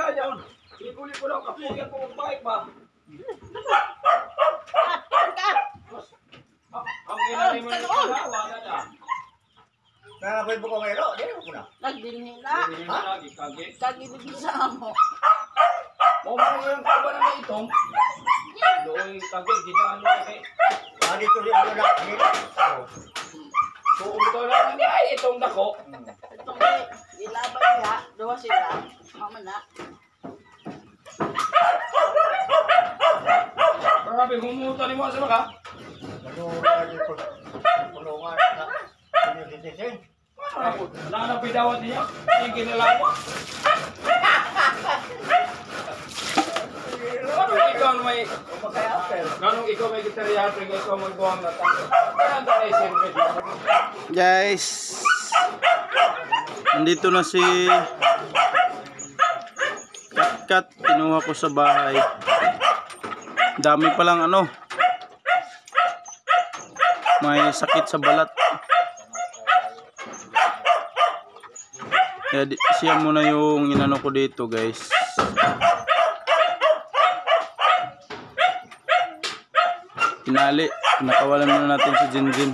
na dyan. Ikuli ko lang kapuyan ko magbaik ba? Ang ginari mo nito na, wala na. Nanaboy mo ko ngayon, di mo na. Nagdinhi na. Lagi kagit. Kagibigisa mo. Mawala yung kaba na itong. Doon kagit, ginaan mo kay. Dito rin mo na. Kung ito lang niya, itong dako. Itong ilaban niya. Dua sila. Mama na. Grabe, humuta ni mo sa maka. Kulungan na. Pinilitin. Nanapidawat niya. Yung kinalaman mo. Ganong ikaw may... Ganong ikaw may gitaryato, ikaw magbuwang na tango. Kaya na isinipid mo. Guys, nandito na si Katkat, kinuha ko sa bahay. Dami palang ano, may sakit sa balat. Kaya siya muna yung inano ko dito, guys. Pinali, nakawalan muna natin si Jinjin.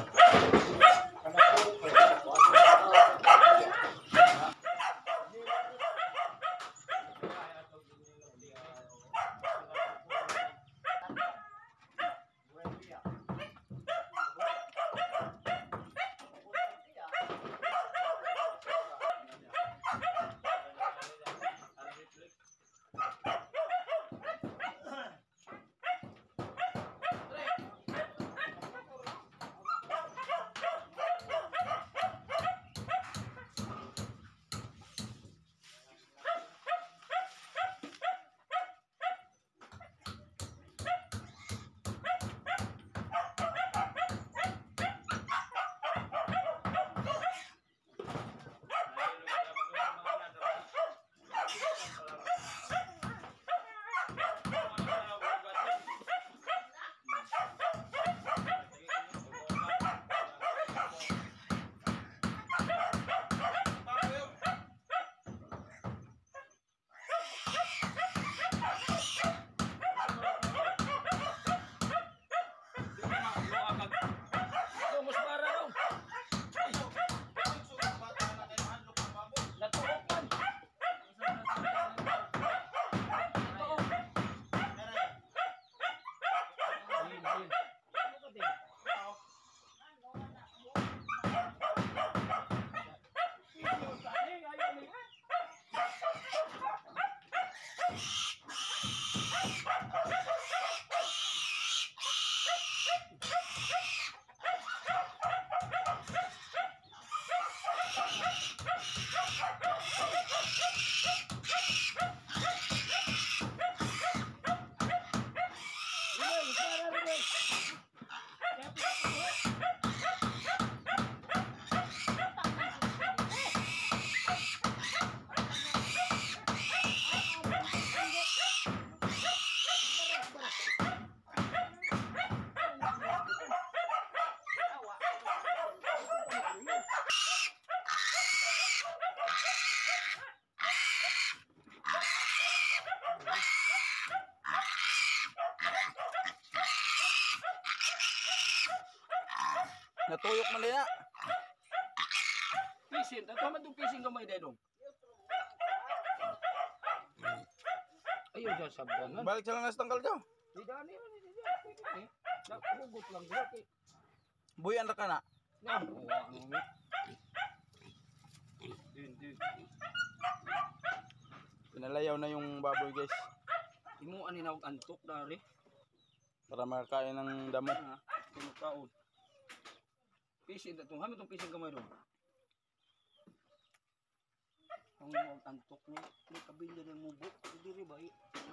Natuyok man niya. Pisin, ito man itong pisin gamay dahil dong. Ayaw dyan sabdangan. Balik siya lang na tanggal daw. Di dani, nakugot lang dyan. Buyan ra ka na. Pinalayaw na yung baboy, guys. Imuan ni nawag antok dari. Para makakain ng damo. Pinakaon. Pisin itong, hamin itong pisin gamay dong. Ang nawag antok niya, may kabilya ng mubo. Hindi rin ba?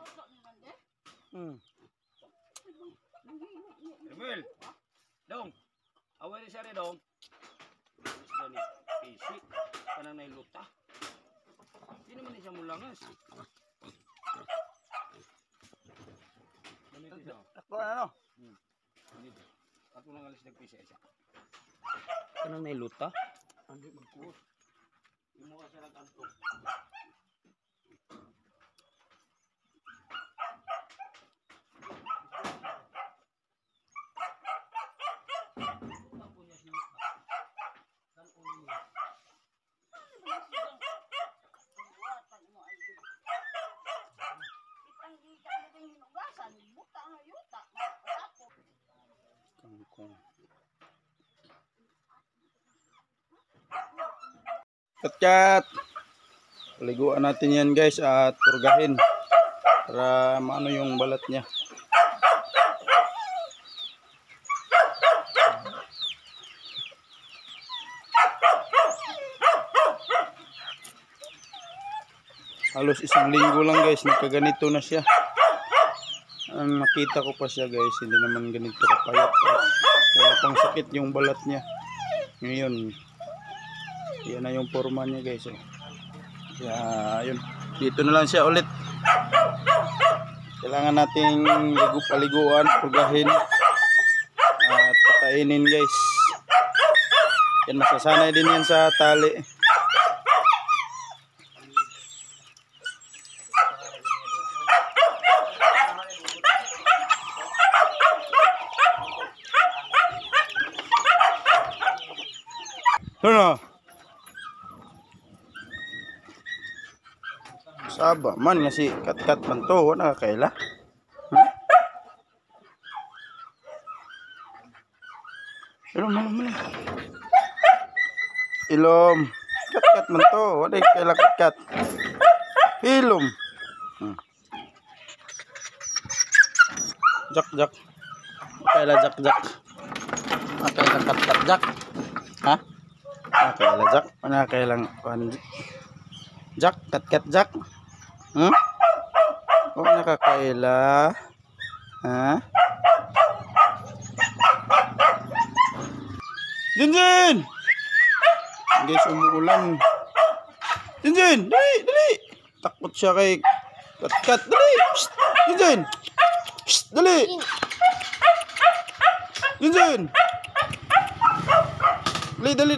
Emil! Dong! Away siya rin dong. Gusto ni pisi. Kanang nailuta. Hindi naman siya mulangas. Ako na no? Ako nang alis nagpisi siya. Kanang nailuta? Hindi magkuot. Imo ka siya nag-antok. Kat. Paliguan natin yan guys at purgahin para maano yung balat niya. Halos isang linggo lang guys, nagkaganito na siya. Ang nakita ko pa siya guys, hindi naman ganito kapayat at wala pang sakit yung balat niya. Ngayon, yan na yung forma niya guys. Kaya yun, dito na lang siya ulit. Kailangan nating paliguan, purgahin at pakainin guys. Yan, masasanay din yan sa tali. Ano? Saba man nga si kat-kat man to, wala kaila. Ilom, ilom. Kat-kat man to, wala kaila kat-kat. Ilom. Jak. Kaila jak. Kaila kat-kat jak. Ha? Kaila jak, mana kailang jak, kat jak. Oh, nakakaila. Ha? Jinjin! Guys, umuulan. Jinjin, dali. Takot siya kay kat, dali. Psst, Jinjin. Psst, dali. Jinjin. Dali.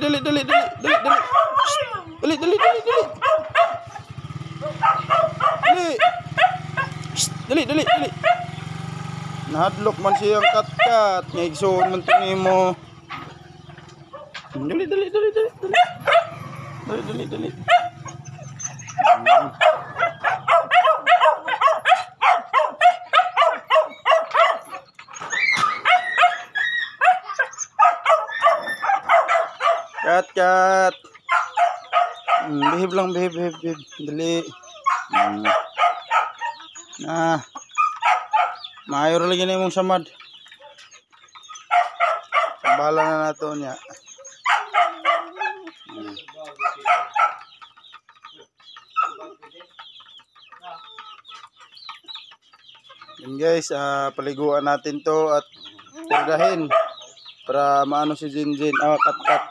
Dali. Nahadlok man siyang kat-kat. Ngaigsoon man ito mo. Dali. Kat. Behave lang. Dali. Mayor lagi na yung samad. Bala na nato niya. Yan guys, paliguan natin to at purgahin para maano si Jinjin. Kat.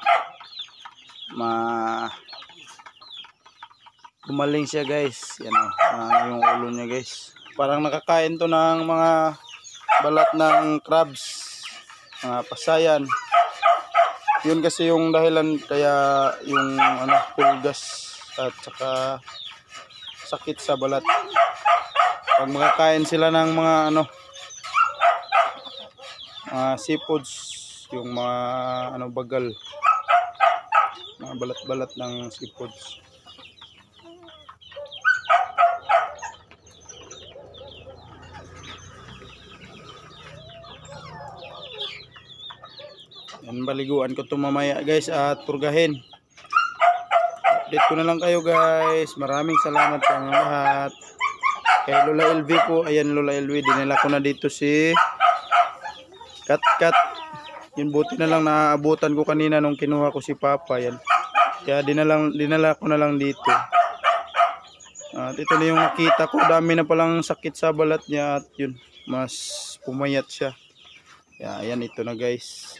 Gumaling siya guys. Yan yung ulo niya guys. Parang nakakain to ng mga balat ng crabs, mga pasayan. Yun kasi yung dahilan kaya yung pulgas at saka sakit sa balat. Pag makakain sila ng mga seafoods, yung mga bagal, mga balat-balat ng seafoods. Yan, baliguan ko ito mamaya guys at purgahin. Update ko na lang kayo guys. Maraming salamat sa mga lahat. Kay Lola LV po, ayan Lola LV, dinala ko na dito si Kat. Yun, buti na lang naabutan ko kanina nung kinuha ko si Papa. Yan. Kaya dinala ko na lang dito. At ito na yung nakita ko, dami na palang sakit sa balat niya at yun, mas pumayat siya. Kaya ayan, ito na guys.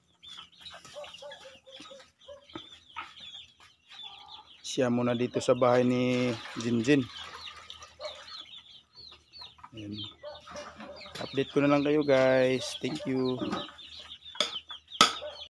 Siya muna dito sa bahay ni Jinjin. Ayan. Update ko na lang kayo guys. Thank you.